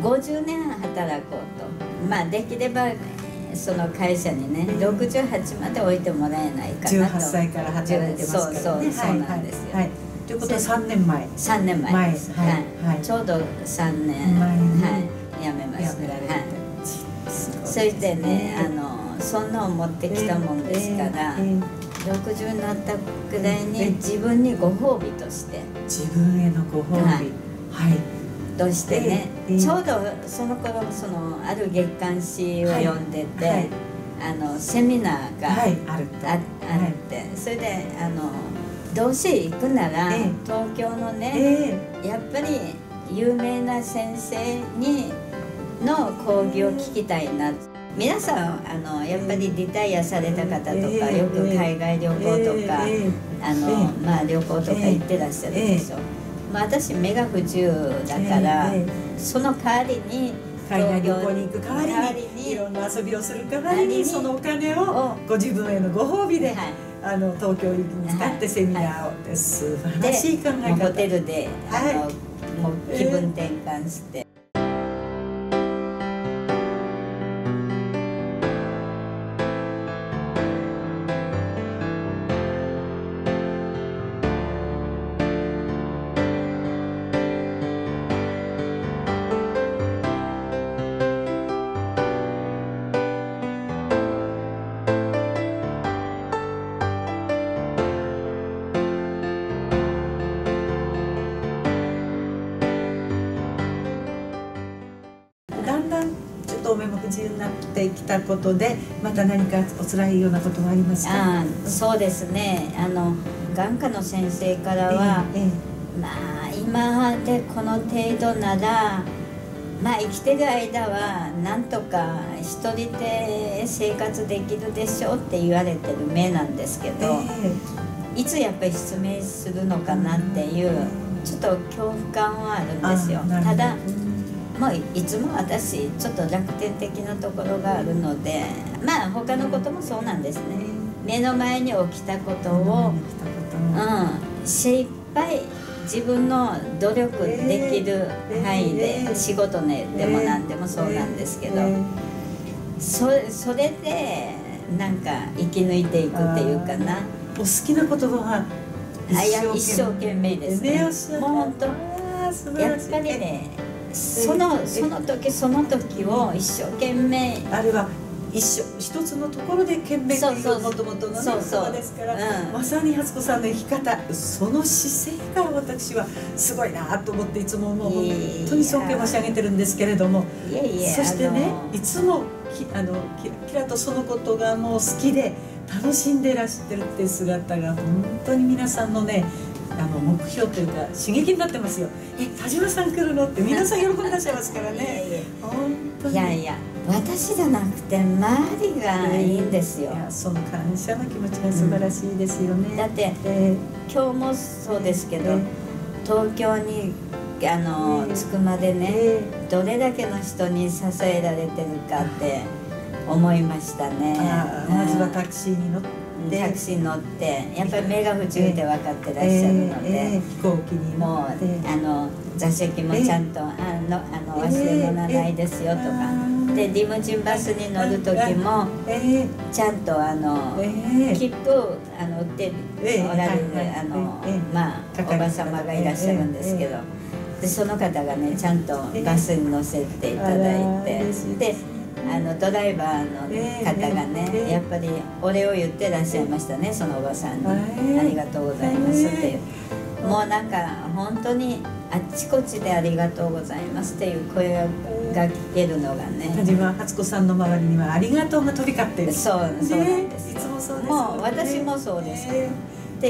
50年働こうと、まあできればその会社にね68まで置いてもらえないかなと。 18歳から働いてますからね。 そうなんですよ。 ということは3年前。 3年前です。はい。ちょうど3年辞めました。はい。それでね、そんなを持ってきたもんですから、60になったくらいに自分にご褒美として、 自分へのご褒美、 としてね、ちょうどその頃ある月刊誌を読んでて、セミナーがあって、それでどうせ行くなら東京のね、やっぱり有名な先生の講義を聞きたいな。皆さんやっぱりリタイアされた方とかよく海外旅行とかまあ旅行とか行ってらっしゃるでしょ。まあ私目が不自由だからその代わりに海外旅行に行く代わりにいろんな遊びをする代わりにそのお金をご自分へのご褒美で東京行きに使ってセミナーをって素晴らしい考え方。 ホテルでもう気分転換して。 だんだんちょっとお目も不自由になってきたことでまた何かお辛いようなことがありますか？ そうですね、眼科の先生からは、まあ今でこの程度ならまあ生きてる間はなんとか一人で生活できるでしょうって言われてる目なんですけど、いつやっぱり失明するのかなっていうちょっと恐怖感はあるんですよ。ただもういつも私ちょっと楽天的なところがあるので、まあ他のこともそうなんですね。目の前に起きたことを、精一杯自分の努力できる範囲で仕事ねでも何でもそうなんですけど、それでなんか生き抜いていくっていうかな。 お好きな言葉は一生懸命ですね。もう本当やっぱりね、その時その時を一生懸命、 あれは一つのところで懸命っていうもともとの言葉ですから、まさに初子さんの生き方、その姿勢が私はすごいなと思っていつももう本当に尊敬申し上げてるんですけれども、そしてね、いつもキラとそのことがもう好きで楽しんでいらっしゃってるっていう姿が本当に皆さんのね目標というか刺激になってますよ。田島さん来るのって皆さん喜んでらっしゃいますからね。本当に。 いや私じゃなくて周りがいいんですよ。 その感謝の気持ちが素晴らしいですよね。 だって今日もそうですけど、東京に着くまでね、どれだけの人に支えられてるかって思いましたね。 まずはタクシーに乗って。 タクシー乗ってやっぱり目が不自由って分かってらっしゃるので、 飛行機にもう座席もちゃんと忘れ物ないですよとかで、リムジンバスに乗る時もちゃんと切符を売っておられるまあおば様がいらっしゃるんですけど、でその方がねちゃんとバスに乗せていただいて、でドライバーの方がねやっぱりお礼を言ってらっしゃいましたね、そのおばさんに「ありがとうございます」っていう、もうなんか本当にあっちこっちで「ありがとうございます」っていう声が聞けるのがね、 田島初子さんの周りには「ありがとう」が飛び交っている。 そうなんです。 いつもそうです。 もう私もそうです。で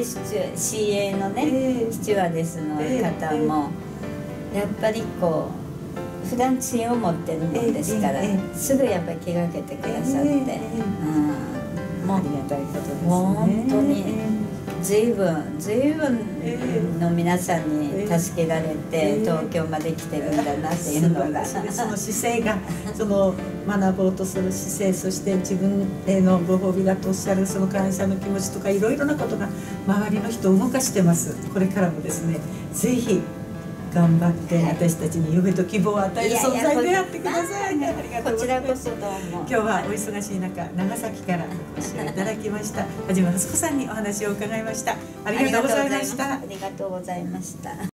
CA のねスチュワーデスの方もやっぱりこう普段知恵を持ってるもんですから、すぐやっぱり気がけてくださって、 もうありがたいことですね。 本当に随分の皆さんに助けられて東京まで来てるんだなっていうのが、 その姿勢が、その学ぼうとする姿勢、そして自分へのご褒美だとおっしゃるその感謝の気持ちとかいろいろなことが周りの人を動かしてます。これからもですね、ぜひ頑張って私たちに夢と希望を与える存在であってください。ありがとうこちらございます。 こそどうも。 今日はお忙しい中、長崎からご視聴いただきました。はじめはすこさんにお話を伺いました。ありがとうございました。 ありがとうございました。